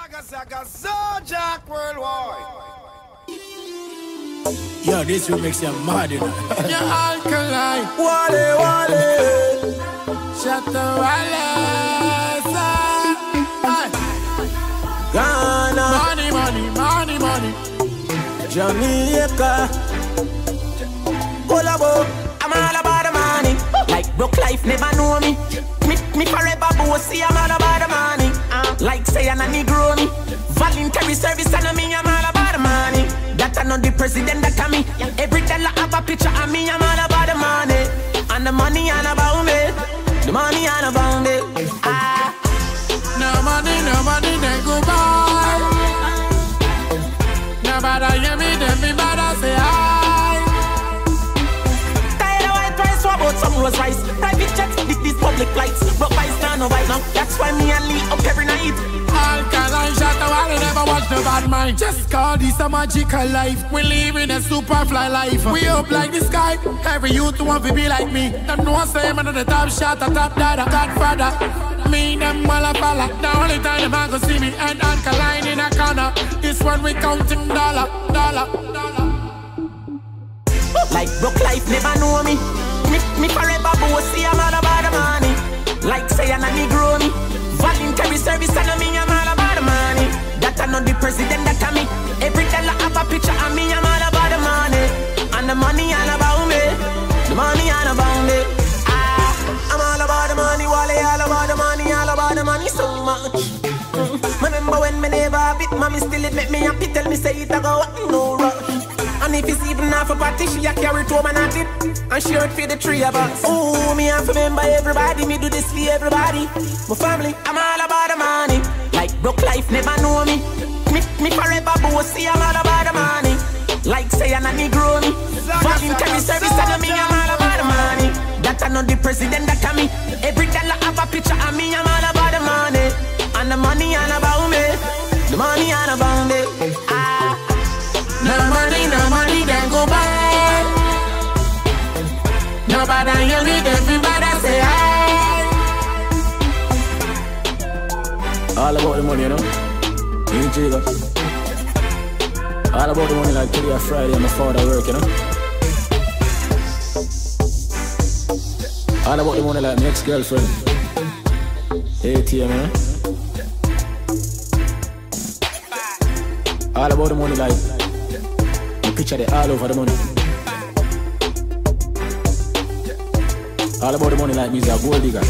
Saga Saga Zodiac Worldwide. Yo, this remix you mad, you know. You're alkaline. Wale, wale. Shut the wireless. Ghana. Money, money, money, money. Jamaica. Colabo. I'm all about the money. Like broke life never know me. Me forever bossy, I'm all about the money. Like say I'm a Negro me. Voluntary service and me, I'm all about the money. That I know the president that come me. Every dollar have a picture of me, I'm all about the money. And the money all about me. The money all about me. No money, then go buy. Nobody hear me, then me bad say hi. Tired of white price, what about some Rolls Royce? Private jets, these public flights. Broke by stand no right now. That's why me and Lee up every night. Alkaline, shut the wall, never watch the bad mind. Just call this a magical life. We live in a super fly life. We up like the sky. Every youth want to be like me. Them know I say I'm the top shot, a top dada, godfather. Me, them walla falla. The only time them I go see me and Alkaline in a corner. This one we counting dollar. Like broke life never know me. Me forever bossy, I'm all about the money. Like say I'm a Negro me. Voluntary service and me, I'm all about the money. That I know the president that come me. Every dollar have a picture of me, I'm all about the money. And the money all about me. The money all about me. I'm all about the money, Wally, all about the money, all about the money so much. Remember when me never have it, mommy still it make me happy. Tell me say it I go no rush. And if it's even half a party, she a carry it home and at it. And share it for the three of us. Ooh, me have to remember everybody. Me do this for everybody. My family, I'm all about the money. Like broke life never know me. Me forever bossy, I'm all about the money. Like say I'm a Negro me. Voluntary service and me, I'm all about the money. That I know the president that come me. Every dollar have a picture of me, I'm all about the money. And the money all about me. The money all about me. No money, then go buy. Nobody hear me, everybody say hi. All about the money, you know. In Jiga. All about the money like today or Friday and my father work, you know. All about the money like my ex-girlfriend. ATM, you know. All about the money like picture they all over the money. All about the money like me is a gold digger.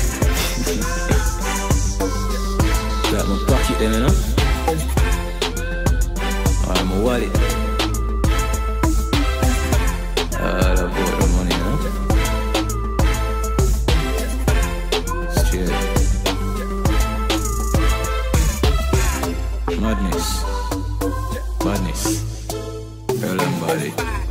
Got my pocket then, you know. All my wallet. All about the money, you know. Straight. Madness. Girl and body.